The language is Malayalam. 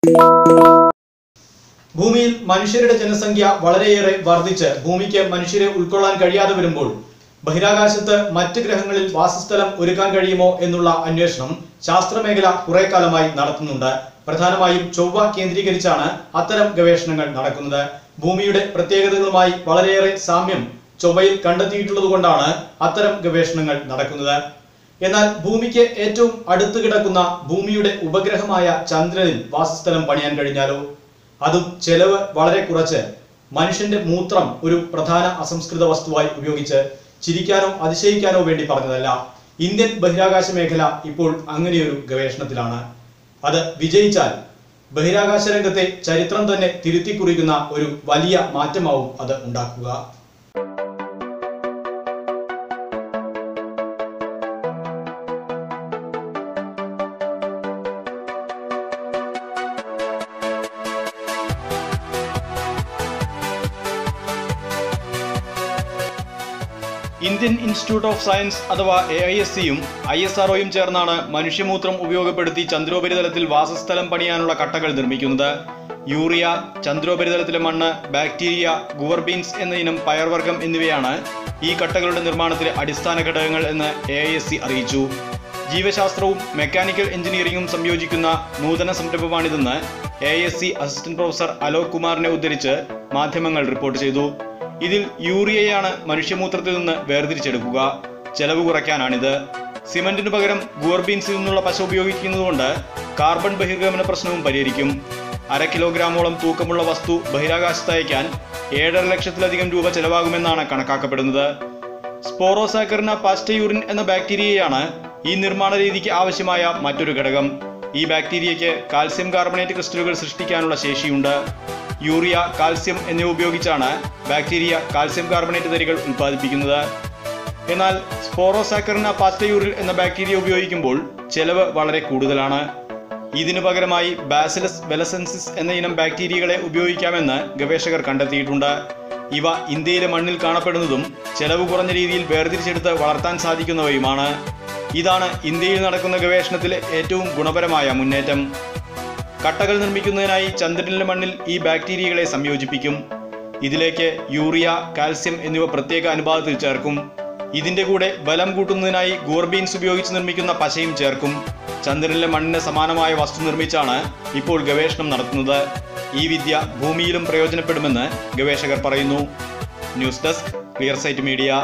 ഭൂമിയിൽ മനുഷ്യരുടെ ജനസംഖ്യ വളരെയേറെ വർദ്ധിച്ച് ഭൂമിക്ക് മനുഷ്യരെ ഉൾക്കൊള്ളാൻ കഴിയാതെ വരുമ്പോൾ ബഹിരാകാശത്ത് മറ്റ് ഗ്രഹങ്ങളിൽ വാസസ്ഥലം ഒരുക്കാൻ കഴിയുമോ എന്നുള്ള അന്വേഷണം ശാസ്ത്രമേഖല കുറെ കാലമായി നടത്തുന്നുണ്ട്. പ്രധാനമായും ചൊവ്വ കേന്ദ്രീകരിച്ചാണ് അത്തരം ഗവേഷണങ്ങൾ നടക്കുന്നത്. ഭൂമിയുടെ പ്രത്യേകതകളുമായി വളരെയേറെ സാമ്യം ചൊവ്വയിൽ കണ്ടെത്തിയിട്ടുള്ളതുകൊണ്ടാണ് അത്തരം ഗവേഷണങ്ങൾ നടക്കുന്നത്. എന്നാൽ ഭൂമിക്ക് ഏറ്റവും അടുത്ത് കിടക്കുന്ന ഭൂമിയുടെ ഉപഗ്രഹമായ ചന്ദ്രനിൽ വാസസ്ഥലം പണിയാൻ കഴിഞ്ഞാലോ? അതും ചെലവ് വളരെ കുറച്ച് മനുഷ്യന്റെ മൂത്രം ഒരു പ്രധാന അസംസ്കൃത വസ്തുവായി ഉപയോഗിച്ച് ചിരിക്കാനോ അതിശയിക്കാനോ വേണ്ടി പറഞ്ഞതല്ല. ഇന്ത്യൻ ബഹിരാകാശ മേഖല ഇപ്പോൾ അങ്ങനെയൊരു ഗവേഷണത്തിലാണ്. അത് വിജയിച്ചാൽ ബഹിരാകാശ രംഗത്തെ ചരിത്രം തന്നെ തിരുത്തിക്കുറിക്കുന്ന ഒരു വലിയ മാറ്റമാവും അത് ഉണ്ടാക്കുക. ഇന്ത്യൻ ഇൻസ്റ്റിറ്റ്യൂട്ട് ഓഫ് സയൻസ് അഥവാ AISCയും ISROയും ചേർന്നാണ് മനുഷ്യമൂത്രം ഉപയോഗപ്പെടുത്തി ചന്ദ്രോപരിതലത്തിൽ വാസസ്ഥലം പണിയാനുള്ള കട്ടകൾ നിർമ്മിക്കുന്നത്. യൂറിയ, ചന്ദ്രോപരിതലത്തിലെ മണ്ണ്, ബാക്ടീരിയ, ഗുവർ ബീൻസ് എന്ന ഇനം പയർവർഗം എന്നിവയാണ് ഈ കട്ടകളുടെ നിർമ്മാണത്തിലെ അടിസ്ഥാന ഘടകങ്ങൾ എന്ന് AISC അറിയിച്ചു. ജീവശാസ്ത്രവും മെക്കാനിക്കൽ എഞ്ചിനീയറിംഗും സംയോജിക്കുന്ന നൂതന സംരംഭമാണിതെന്ന് AISC അസിസ്റ്റന്റ് പ്രൊഫസർ അലോക് കുമാറിനെ ഉദ്ധരിച്ച് മാധ്യമങ്ങൾ റിപ്പോർട്ട് ചെയ്തു. ഇതിൽ യൂറിയയാണ് മനുഷ്യമൂത്രത്തിൽ നിന്ന് വേർതിരിച്ചെടുക്കുക. ചെലവ് കുറയ്ക്കാനാണിത്. സിമന്റിനു പകരം ഗുവർ ബീൻസിൽ നിന്നുള്ള പശ ഉപയോഗിക്കുന്നതുകൊണ്ട് കാർബൺ ബഹിർഗമന പ്രശ്നവും പരിഹരിക്കും. 1/2 കിലോഗ്രാമോളം തൂക്കമുള്ള വസ്തു ബഹിരാകാശത്ത് അയക്കാൻ 7.5 ലക്ഷത്തിലധികം രൂപ ചെലവാകുമെന്നാണ് കണക്കാക്കപ്പെടുന്നത്. സ്പോറോസാക്കറിന പാസ്റ്റയൂറിൻ എന്ന ബാക്ടീരിയയാണ് ഈ നിർമ്മാണ രീതിക്ക് ആവശ്യമായ മറ്റൊരു ഘടകം. ഈ ബാക്ടീരിയയ്ക്ക് കാൽസ്യം കാർബണേറ്റ് ക്രിസ്റ്റലുകൾ സൃഷ്ടിക്കാനുള്ള ശേഷിയുണ്ട്. യൂറിയ, കാൽസ്യം എന്നിവ ഉപയോഗിച്ചാണ് ബാക്ടീരിയ കാൽസ്യം കാർബണേറ്റ് തരികൾ ഉൽപ്പാദിപ്പിക്കുന്നത്. എന്നാൽ സ്പോറോസാക്കറിന പാസ്റ്റയൂറിൽ എന്ന ബാക്ടീരിയ ഉപയോഗിക്കുമ്പോൾ ചെലവ് വളരെ കൂടുതലാണ്. ഇതിനു പകരമായി ബാസിലസ് വെലസെൻസിസ് എന്ന ഇനം ബാക്ടീരിയകളെ ഉപയോഗിക്കാമെന്ന് ഗവേഷകർ കണ്ടെത്തിയിട്ടുണ്ട്. ഇവ ഇന്ത്യയിലെ മണ്ണിൽ കാണപ്പെടുന്നതും ചെലവ് കുറഞ്ഞ രീതിയിൽ വേർതിരിച്ചെടുത്ത് വളർത്താൻ സാധിക്കുന്നവയുമാണ്. ഇതാണ് ഇന്ത്യയിൽ നടക്കുന്ന ഗവേഷണത്തിലെ ഏറ്റവും ഗുണപരമായ മുന്നേറ്റം. കട്ടകൾ നിർമ്മിക്കുന്നതിനായി ചന്ദ്രനിലെ മണ്ണിൽ ഈ ബാക്ടീരിയകളെ സംയോജിപ്പിക്കും. ഇതിലേക്ക് യൂറിയ, കാൽസ്യം എന്നിവ പ്രത്യേക അനുപാതത്തിൽ ചേർക്കും. ഇതിന്റെ കൂടെ ബലം കൂട്ടുന്നതിനായി ഗുവർ ബീൻസ് ഉപയോഗിച്ച് നിർമ്മിക്കുന്ന പശയും ചേർക്കും. ചന്ദ്രനിലെ മണ്ണിന് സമാനമായ വസ്തു നിർമ്മിച്ചാണ് ഇപ്പോൾ ഗവേഷണം നടത്തുന്നത്. ഈ വിദ്യ ഭൂമിയിലും പ്രയോജനപ്പെടുമെന്ന് ഗവേഷകർ പറയുന്നു. News desk, clear sight media.